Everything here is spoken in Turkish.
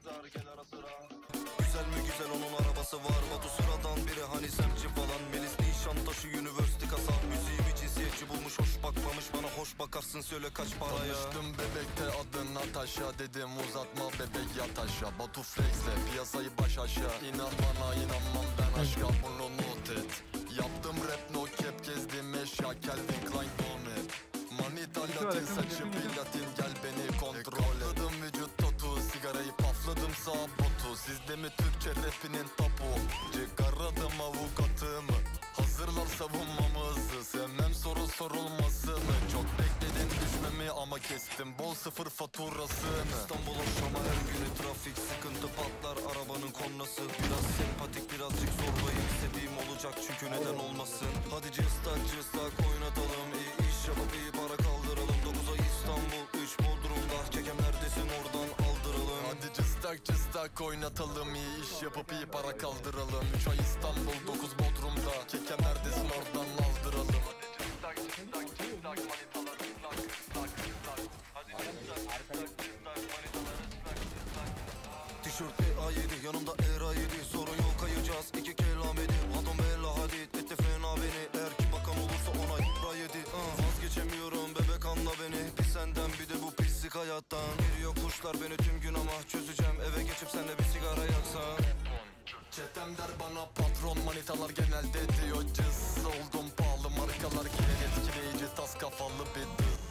dar gel ara sıra. Güzel mi güzel onun arabası var. Batu sıradan biri hani semci falan. Melis Nişantaşı Üniversite kasa. Müziğimi cinsiyetçi bulmuş, hoş bakmamış bana. Hoş bakarsın söyle kaç paraya. Tanıştım bebekte adın Natasha. Dedim uzatma bebek yat aşağı. Batu flexle piyasayı baş aşağı. İnan bana inanmam ben aşka, bunu not et. Yaptım rap no cap, gezdim eşya Calvin Klein Donut. Manita Latin saçı platin, gel beni kontrol et. Katladım vücut tatu, sigarayı pafladım sağ botu. Sizde mi Türkçe rapinin tapu? Çıkaradım avukatımı, hazırlar savunmamızı. Sevmem soru sorulmasını. Çok bekledin düşmemi ama kestim bol sıfır faturasını. İstanbul Şam'a her günü trafik, sıkıntı patlar arabanın kornası. Biraz sempatik birazcık zorlayayım, istediğim olacak çünkü neden olmasın. Hadi cıstak oynatalım, iyi iş yapıp iyi para kaldıralım. 9'a İstanbul 3 Bodrum'da, kekem neredesin oradan aldıralım. Hadi cıstak oynatalım, iyi iş yapıp iyi para kaldıralım. 3 ay İstanbul 9 Bodrum'da, kekem neredesin oradan aldıralım. Hadi cıstak manitalar ıslak ıslak ıslak. Hadi cıstak manitalar ıslak ıslak. Tişörtte A7 yanımda R7, sorun yok kayacağız 2 kelamedi. Adam bella hadid etti fena beni. Eğer ki bakan olursa ona R7. Vazgeçemiyorum bebek anla beni. Bir senden bir de bu pislik hayattan. Geliyor kuşlar beni tüm gün ama çözeceğim eve geçip senle bir sigara yaksan. Çetem der bana patron, manitalar genelde diyor cız. Oldum pahalı markalar, giren etkileyici tas kafalı bir dız.